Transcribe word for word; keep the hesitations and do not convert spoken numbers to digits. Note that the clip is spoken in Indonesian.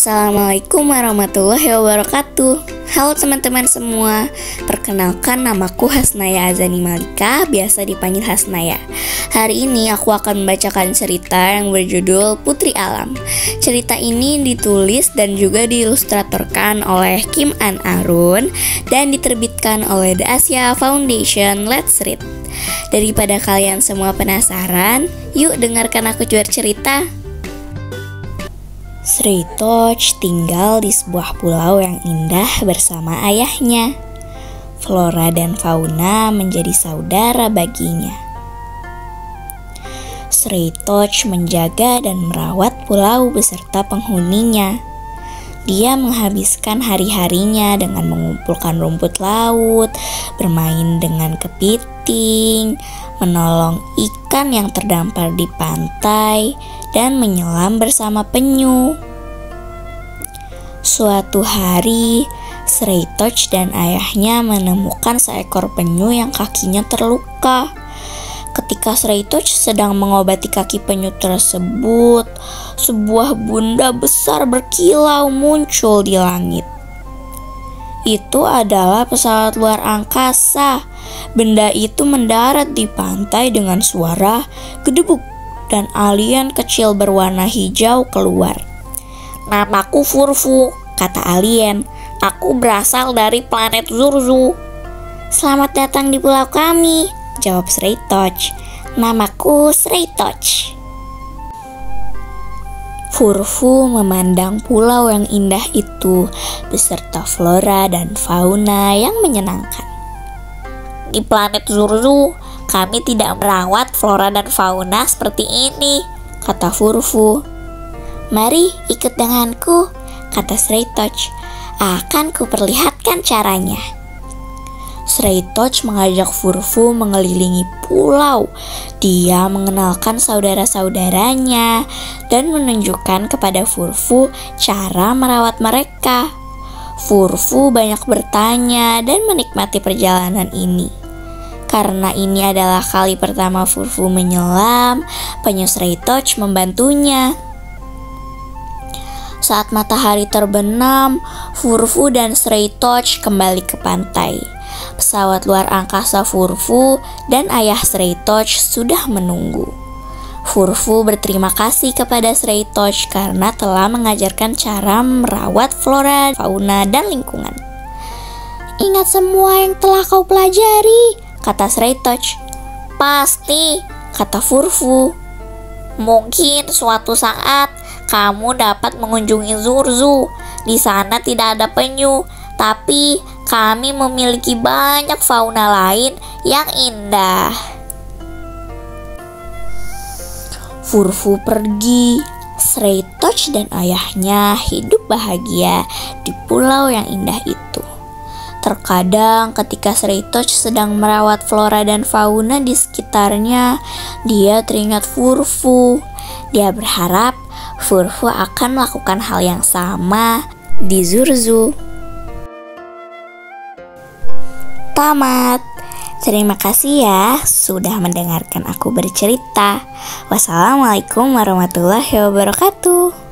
Assalamualaikum warahmatullahi wabarakatuh. Halo teman-teman semua, perkenalkan namaku Hasnaya Azani Malika, biasa dipanggil Hasnaya. Hari ini aku akan membacakan cerita yang berjudul Putri Alam. Cerita ini ditulis dan juga diilustratorkan oleh Kim An Arun dan diterbitkan oleh The Asia Foundation. Let's read. Daripada kalian semua penasaran, yuk dengarkan aku bercerita. Sritoch tinggal di sebuah pulau yang indah bersama ayahnya. Flora dan fauna menjadi saudara baginya. Sritoch menjaga dan merawat pulau beserta penghuninya. Dia menghabiskan hari-harinya dengan mengumpulkan rumput laut, bermain dengan kepiting, menolong ikan yang terdampar di pantai, dan menyelam bersama penyu. Suatu hari, Sritoch dan ayahnya menemukan seekor penyu yang kakinya terluka. Ketika Sritoch sedang mengobati kaki penyu tersebut, sebuah benda besar berkilau muncul di langit. Itu adalah pesawat luar angkasa. Benda itu mendarat di pantai dengan suara gedebuk, dan alien kecil berwarna hijau keluar. "Namaku Furfu," kata alien. "Aku berasal dari planet Zurzu." "Selamat datang di pulau kami," jawab Sritoch. "Namaku Sritoch." Furfu memandang pulau yang indah itu beserta flora dan fauna yang menyenangkan. "Di planet Zurzu, kami tidak merawat flora dan fauna seperti ini," kata Furfu. "Mari ikut denganku," kata Sritoch. "Akan kuperlihatkan caranya." Sritoch mengajak Furfu mengelilingi pulau. Dia mengenalkan saudara-saudaranya dan menunjukkan kepada Furfu cara merawat mereka. Furfu banyak bertanya dan menikmati perjalanan ini. Karena ini adalah kali pertama Furfu menyelam, penyu Sritoch membantunya. Saat matahari terbenam, Furfu dan Sritoch kembali ke pantai. Pesawat luar angkasa Furfu dan ayah Sritoch sudah menunggu. Furfu berterima kasih kepada Sritoch karena telah mengajarkan cara merawat flora, fauna, dan lingkungan. "Ingat semua yang telah kau pelajari," kata Sritoch. "Pasti," kata Furfu. "Mungkin suatu saat kamu dapat mengunjungi Zurzu. Di sana tidak ada penyu, tapi kami memiliki banyak fauna lain yang indah." Furfu pergi. Sritoch dan ayahnya hidup bahagia di pulau yang indah itu. Terkadang ketika Sritoch sedang merawat flora dan fauna di sekitarnya, dia teringat Furfu. Dia berharap Furfu akan melakukan hal yang sama di Zurzu. Tamat. Terima kasih ya sudah mendengarkan aku bercerita. Wassalamualaikum warahmatullahi wabarakatuh.